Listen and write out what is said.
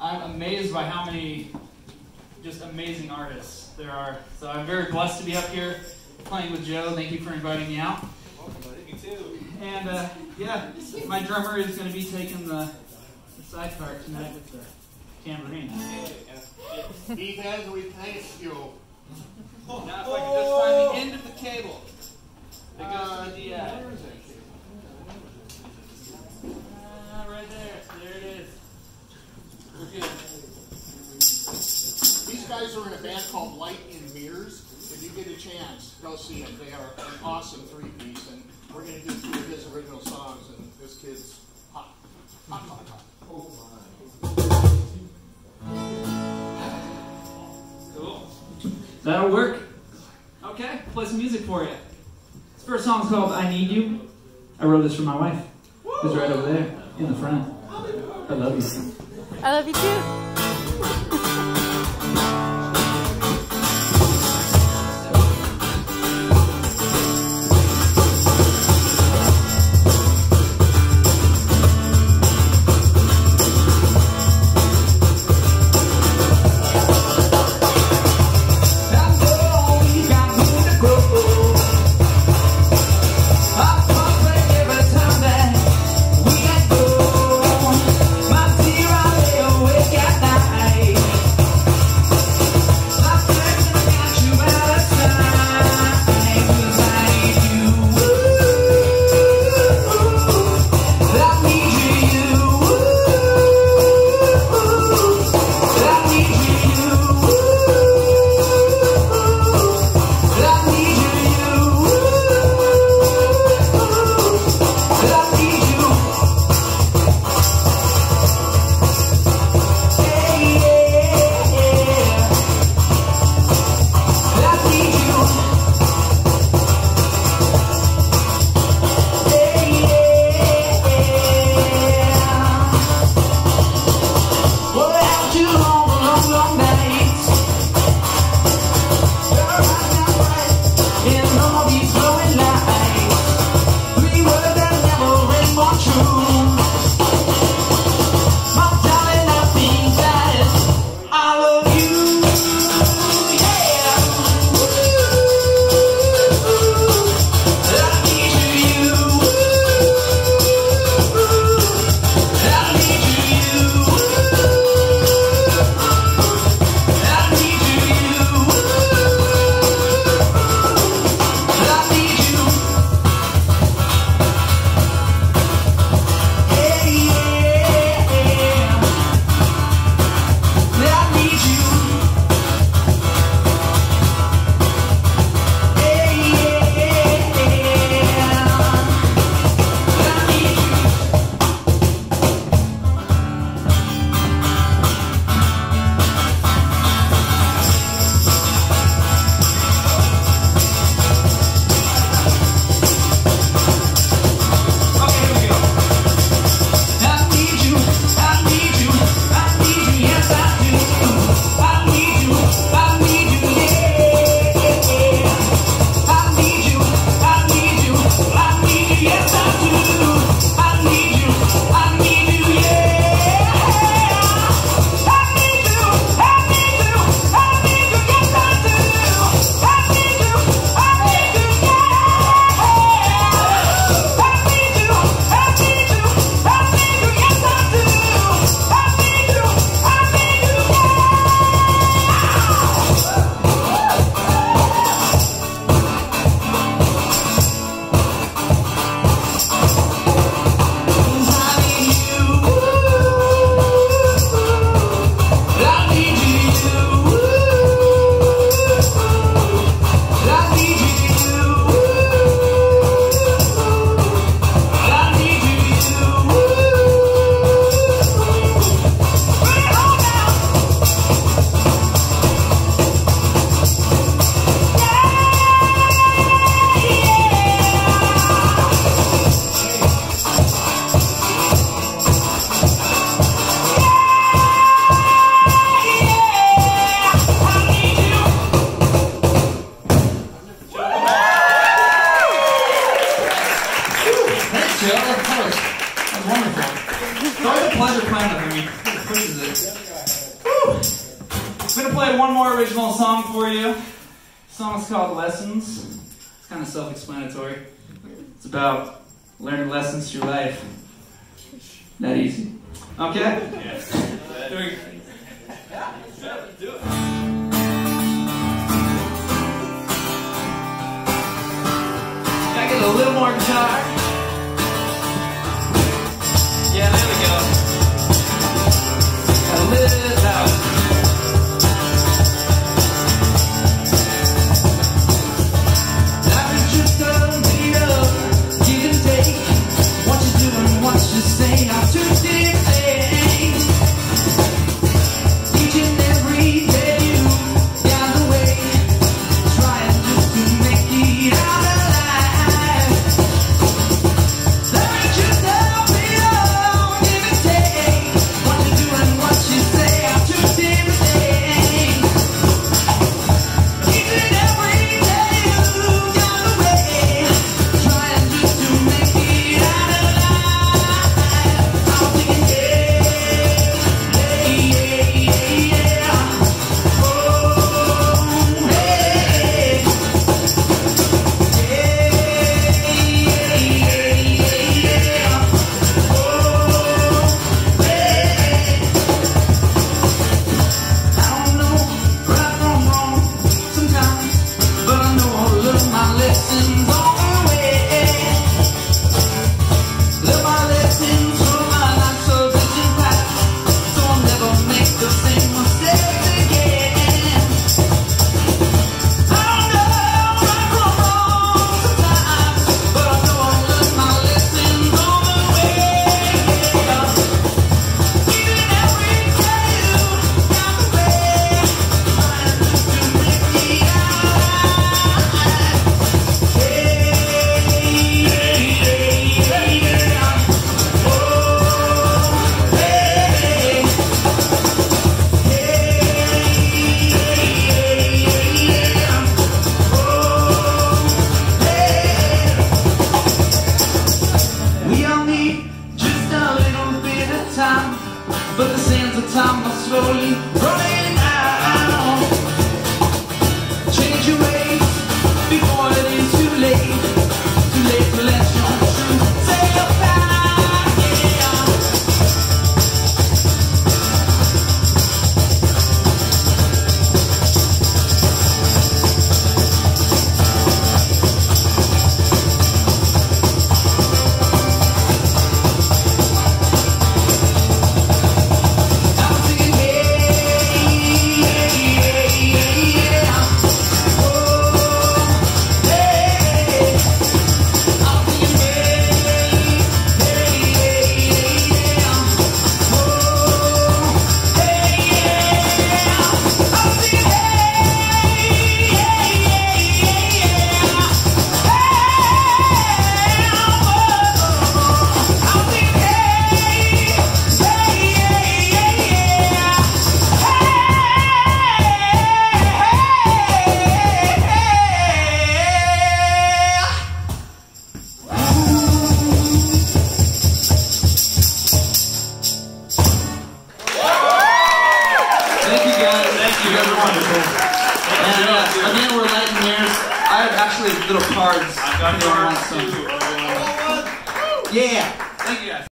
I'm amazed by how many just amazing artists there are. So I'm very blessed to be up here playing with Joe. Thank you for inviting me out. Welcome, buddy. Me too. And yeah, my drummer is going to be taking the side part tonight with the tambourine. Ethan, we thank you. Now if I can just find the end of the cable that goes to the DI. Where is that cable? Right there. There it is. We're good. These guys are in a band called Light in Mirrors. If you get a chance, go see them. They are an awesome three-piece, and we're going to do two of his original songs, and this kid's hot. Hot, hot, hot. Oh, my. Cool. That'll work. Okay, play some music for you. This first song's called I Need You. I wrote this for my wife, who's right over there in the front. I love you. I love you too. We got go. My dear, I lay awake at night. play one more original song for you. The song's called Lessons. It's kind of self-explanatory. It's about learning lessons through life. That easy. Okay? Yes. Here we go. Yeah, let's do it. Can I get a little more guitar? Yeah, there we go. Got a little out. Life is just a beat up, give and take. What you doing, what you say, I'm too deep. Each and every day you got the way, trying just to make it out alive. Let me just help me out, give and take. What you doing, what you say, I'm too deep. Each and every day you got the way, trying just to make it out alive. I'm thinking, but the sands of time are slowly running out. Change your ways before it is too late. Too late to let your truth say goodbye. Yeah. Again, we're lighting mirrors. I have actually little cards. I've got If you want cards some. too. Yeah. Thank you guys.